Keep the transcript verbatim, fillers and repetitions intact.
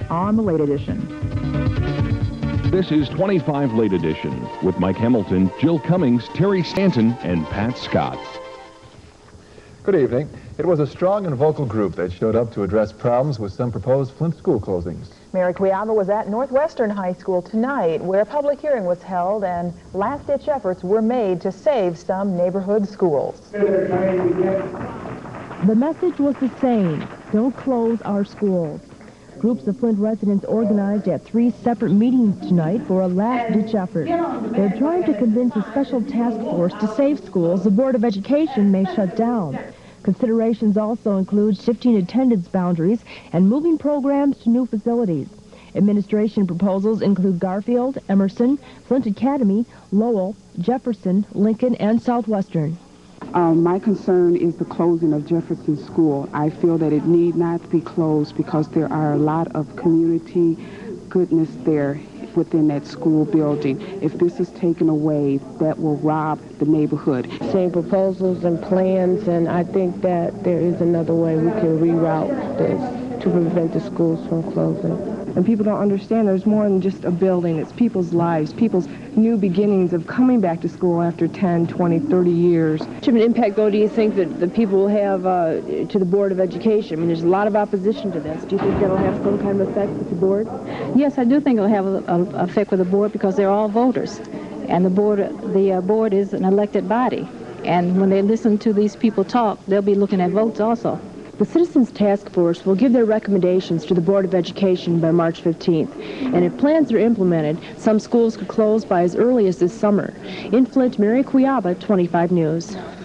on the Late Edition. This is twenty-five Late Edition with Mike Hamilton, Jill Cummings, Terry Stanton, and Pat Scott. Good evening. It was a strong and vocal group that showed up to address problems with some proposed Flint school closings. Mary Quiava was at Northwestern High School tonight, where a public hearing was held and last-ditch efforts were made to save some neighborhood schools. The message was the same: don't close our schools. Groups of Flint residents organized at three separate meetings tonight for a last-ditch effort. They're trying to convince a special task force to save schools the Board of Education may shut down. Considerations also include shifting attendance boundaries and moving programs to new facilities. Administration proposals include Garfield, Emerson, Flint Academy, Lowell, Jefferson, Lincoln, and Southwestern. Um, my concern is the closing of Jefferson School. I feel that it need not be closed because there are a lot of community goodness there within that school building. If this is taken away, that will rob the neighborhood. Same proposals and plans, and I think that there is another way we can reroute this to prevent the schools from closing. And people don't understand there's more than just a building. It's people's lives, people's new beginnings of coming back to school after ten, twenty, thirty years. How much of an impact, though, do you think that the people will have uh, to the Board of Education? I mean, there's a lot of opposition to this. Do you think that'll have some kind of effect with the board? Yes, I do think it'll have an effect with the board because they're all voters. And the board, the uh, board is an elected body. And when they listen to these people talk, they'll be looking at votes also. The Citizens Task Force will give their recommendations to the Board of Education by March fifteenth. And if plans are implemented, some schools could close by as early as this summer. In Flint, Mary Quiava, twenty-five News.